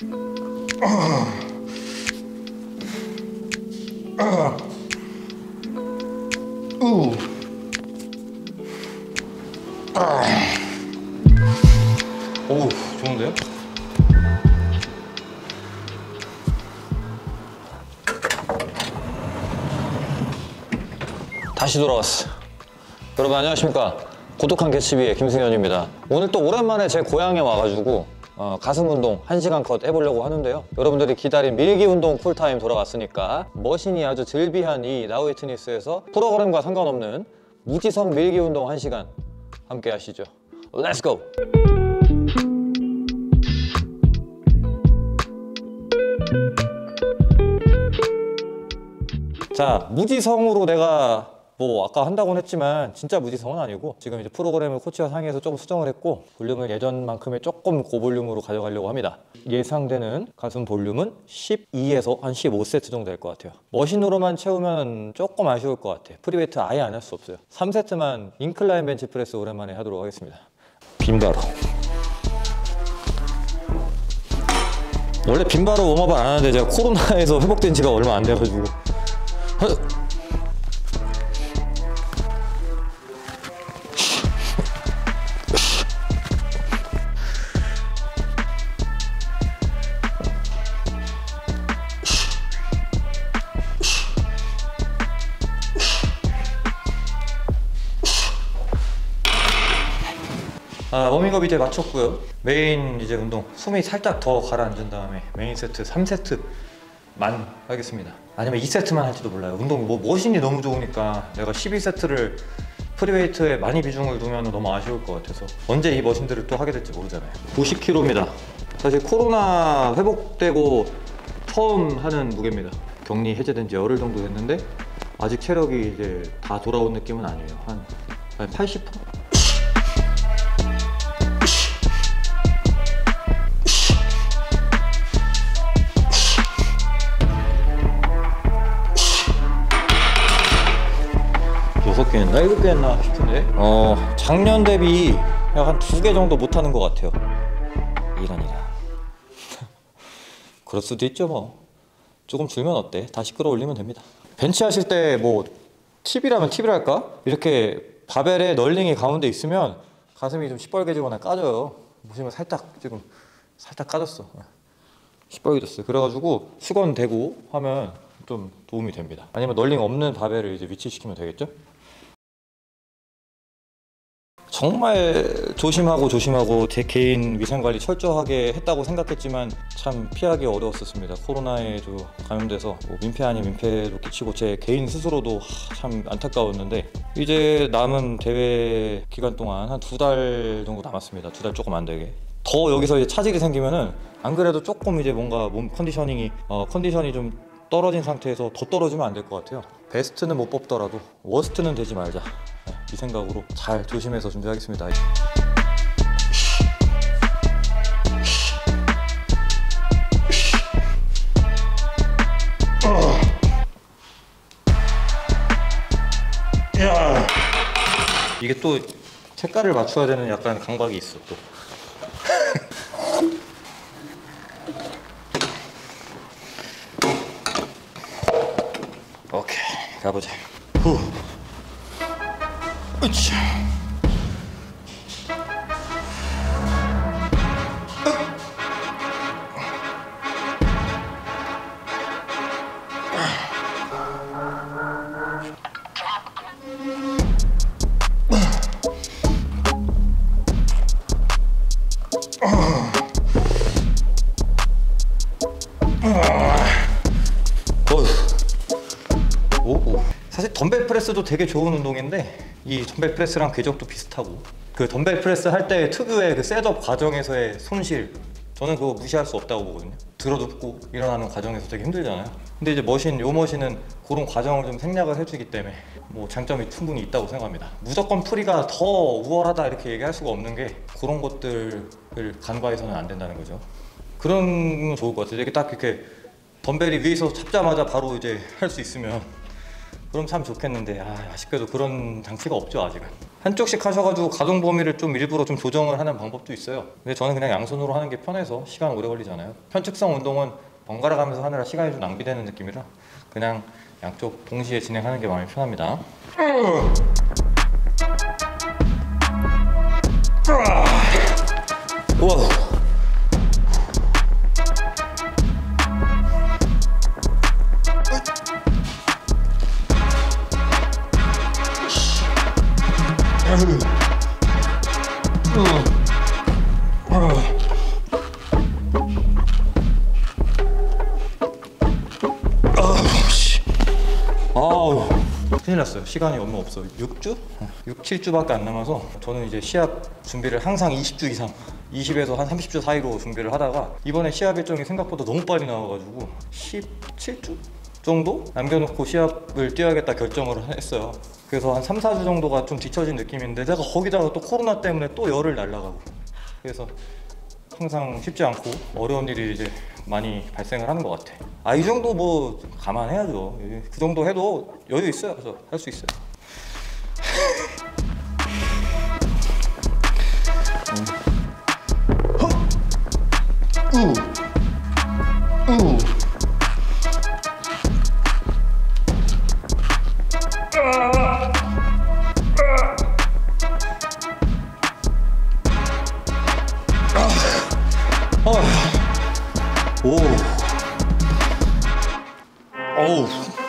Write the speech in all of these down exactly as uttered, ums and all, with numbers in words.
우. 오, 좋은데요? 다시 돌아왔어. 여러분 안녕하십니까? 고독한 개츠비의 김승현입니다. 오늘 또 오랜만에 제 고향에 와가지고 어, 가슴 운동 한 시간 컷 해보려고 하는데요. 여러분들이 기다린 밀기 운동 쿨타임 돌아왔으니까 머신이 아주 즐비한 이 나우히트니스에서 프로그램과 상관없는 무지성 밀기 운동 한 시간 함께 하시죠. Let's go! 자, 무지성으로 내가 뭐 아까 한다고는 했지만 진짜 무지성은 아니고 지금 이제 프로그램을 코치와 상의해서 조금 수정을 했고 볼륨을 예전만큼의 조금 고볼륨으로 가져가려고 합니다. 예상되는 가슴 볼륨은 십이에서 한 십오 세트 정도 될 것 같아요. 머신으로만 채우면 조금 아쉬울 것 같아. 프리웨이트 아예 안 할 수 없어요. 삼 세트만 인클라인 벤치프레스 오랜만에 하도록 하겠습니다. 빈바로. 원래 빈바로 웜업을 안 하는데 제가 코로나에서 회복된 지가 얼마 안 돼가지고 아, 워밍업 이제 마쳤고요. 메인 이제 운동 숨이 살짝 더 가라앉은 다음에 메인 세트 삼 세트만 하겠습니다. 아니면 이 세트만 할지도 몰라요. 운동 뭐 머신이 너무 좋으니까 내가 십이 세트를 프리웨이트에 많이 비중을 두면 너무 아쉬울 것 같아서 언제 이 머신들을 또 하게 될지 모르잖아요. 구십 킬로그램입니다. 사실 코로나 회복되고 처음 하는 무게입니다. 격리 해제된 지 열흘 정도 됐는데 아직 체력이 이제 다 돌아온 느낌은 아니에요. 한, 한 팔십 퍼센트? 여섯 개 했나? 일곱 개 했나 싶은데 어 작년 대비 약 한 두 개 정도 못하는 것 같아요. 이런 이런 그럴 수도 있죠. 뭐 조금 줄면 어때? 다시 끌어올리면 됩니다. 벤치 하실 때 뭐 팁이라면 팁을 할까? 이렇게 바벨의 널링이 가운데 있으면 가슴이 좀 시뻘개지거나 까져요. 보시면 살짝 지금 살짝 까졌어. 시뻘개졌어요. 그래가지고 수건 대고 하면 좀 도움이 됩니다. 아니면 널링 없는 바벨을 이제 위치시키면 되겠죠? 정말 조심하고 조심하고 제 개인 위생관리 철저하게 했다고 생각했지만 참 피하기 어려웠었습니다. 코로나에 좀 감염돼서 뭐 민폐 아닌 민폐도 끼치고 제 개인 스스로도 참 안타까웠는데 이제 남은 대회 기간 동안 한 두 달 정도 남았습니다. 두 달 조금 안 되게. 더 여기서 이제 차질이 생기면은 안 그래도 조금 이제 뭔가 몸 컨디셔닝이 어 컨디션이 좀 떨어진 상태에서 더 떨어지면 안 될 것 같아요. 베스트는 못 뽑더라도 워스트는 되지 말자. 네, 이 생각으로 잘 조심해서 준비하겠습니다. 이게 또 색깔을 맞춰야 되는 약간 강박이 있어 또. 오케이, 가보자. 후. 으쌰. 오. 사실 덤벨 프레스도 되게 좋은 운동인데 이 덤벨 프레스랑 궤적도 비슷하고 그 덤벨 프레스 할 때 특유의 그 셋업 과정에서의 손실 저는 그거 무시할 수 없다고 보거든요. 들어눕고 일어나는 과정에서 되게 힘들잖아요. 근데 이제 머신, 요 머신은 그런 과정을 좀 생략을 해주기 때문에 뭐 장점이 충분히 있다고 생각합니다. 무조건 프리가 더 우월하다 이렇게 얘기할 수가 없는 게 그런 것들을 간과해서는 안 된다는 거죠. 그런 건 좋을 것 같아요. 이렇게 딱 이렇게 덤벨이 위에서 잡자마자 바로 이제 할 수 있으면 그럼 참 좋겠는데 아, 아쉽게도 그런 장치가 없죠 아직은. 한쪽씩 하셔가지고 가동 범위를 좀 일부러 좀 조정을 하는 방법도 있어요. 근데 저는 그냥 양손으로 하는 게 편해서 시간 오래 걸리잖아요. 편측성 운동은 번갈아 가면서 하느라 시간이 좀 낭비되는 느낌이라 그냥 양쪽 동시에 진행하는 게 마음이 편합니다. 우와. 아우 큰일 났어요. 시간이 얼마 없어. 육 주? 육, 칠 주밖에 안 남아서 저는 이제 시합 준비를 항상 이십 주 이상 이십에서 한 삼십 주 사이로 준비를 하다가 이번에 시합 일정이 생각보다 너무 빨리 나와가지고 십칠 주 정도 남겨놓고 시합을 뛰어야겠다 결정을 했어요. 그래서 한 삼, 사 주 정도가 좀 뒤처진 느낌인데 제가 거기다가 또 코로나 때문에 또 열을 날라가고 그래서 항상 쉽지 않고 어려운 일이 이제 많이 발생을 하는 것 같아. 아, 이 정도 뭐 감안해야죠. 그 정도 해도 여유 있어요. 그래서 할 수 있어요. 우. 우. 오. 어우.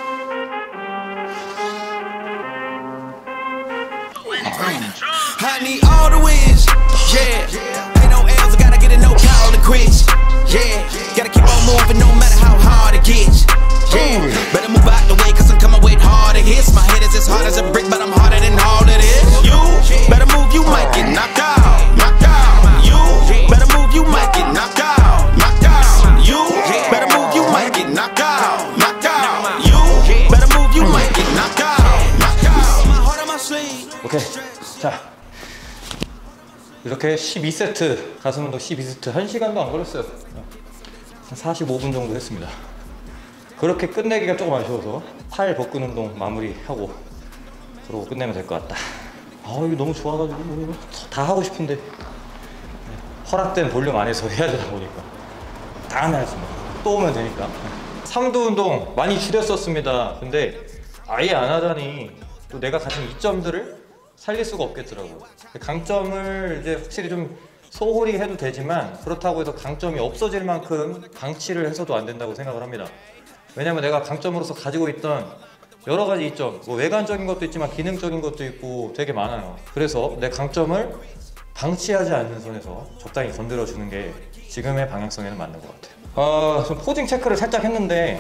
I need all the wins, yeah. Ain't no L's, I gotta get it, no call to quits, yeah. Gotta keep on moving no matter how hard it gets, yeah. Better move out the way, cause I'm coming with harder hits. My head is as hard as a brick, but I'm harder than all of this. You better move, you might get knocked out, knocked out. You better move, you might get knocked out, knocked out. You better move, you might get knocked out, knocked out. You better move, you might get knocked out, knocked out. My heart on my sleeve. 오케이. 자. 이렇게 십이 세트 가슴 운동 십이 세트 한 시간도 안 걸렸어요. 한 사십오 분 정도 했습니다. 그렇게 끝내기가 조금 아쉬워서 팔 복근 운동 마무리하고 그러고 끝내면 될 것 같다. 아, 이거 너무 좋아가지고 다 하고 싶은데 허락된 볼륨 안에서 해야 되다 보니까 다음에 하겠습니다. 또 오면 되니까. 삼두 운동 많이 줄였었습니다. 근데 아예 안 하다니 또 내가 가진 이점들을 살릴 수가 없겠더라고. 강점을 이제 확실히 좀 소홀히 해도 되지만 그렇다고 해서 강점이 없어질 만큼 방치를 해서도 안 된다고 생각을 합니다. 왜냐면 내가 강점으로서 가지고 있던 여러 가지 이점, 뭐 외관적인 것도 있지만 기능적인 것도 있고 되게 많아요. 그래서 내 강점을 방치하지 않는 선에서 적당히 건드려주는 게 지금의 방향성에는 맞는 것 같아요. 아, 좀 포징 체크를 살짝 했는데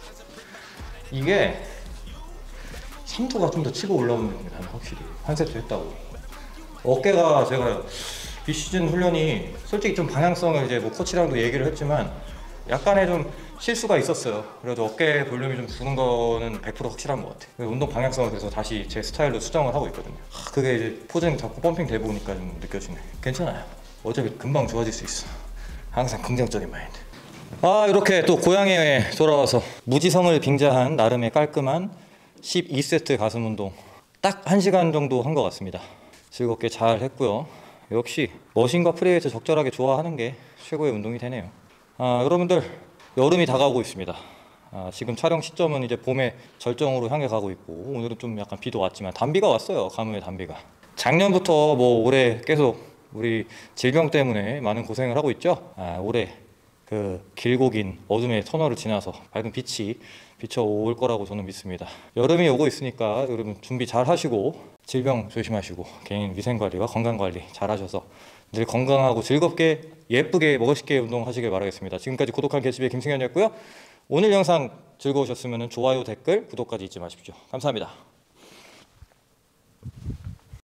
이게 삼두가 좀 더 치고 올라오는 느낌이 나요. 확실히 한 세트 했다고. 어깨가 제가 비시즌 훈련이 솔직히 좀 방향성을 이제 뭐 코치랑도 얘기를 했지만 약간의 좀 실수가 있었어요. 그래도 어깨 볼륨이 좀 부는 거는 백 퍼센트 확실한 것 같아요. 운동 방향성을 그래서 다시 제 스타일로 수정을 하고 있거든요. 하, 그게 이제 포징 자꾸 펌핑 돼 보니까 좀 느껴지네. 괜찮아요. 어차피 금방 좋아질 수 있어. 항상 긍정적인 마인드. 아, 이렇게 또 고향에 돌아와서 무지성을 빙자한 나름의 깔끔한 십이 세트 가슴 운동 딱 한 시간 정도 한 것 같습니다. 즐겁게 잘 했고요. 역시 머신과 프리웨이트 적절하게 좋아하는 게 최고의 운동이 되네요. 아, 여러분들 여름이 다가오고 있습니다. 아, 지금 촬영 시점은 이제 봄의 절정으로 향해 가고 있고 오늘은 좀 약간 비도 왔지만 단비가 왔어요. 가뭄의 단비가. 작년부터 뭐 올해 계속 우리 질병 때문에 많은 고생을 하고 있죠. 아, 올해 그 길고 긴 어둠의 터널을 지나서 밝은 빛이 비춰올 거라고 저는 믿습니다. 여름이 오고 있으니까 여러분 준비 잘 하시고 질병 조심하시고 개인 위생관리와 건강관리 잘 하셔서 늘 건강하고 즐겁게 예쁘게 멋있게 운동하시길 바라겠습니다. 지금까지 고독한 개츠비의 김승현이었고요. 오늘 영상 즐거우셨으면 좋아요, 댓글, 구독까지 잊지 마십시오. 감사합니다.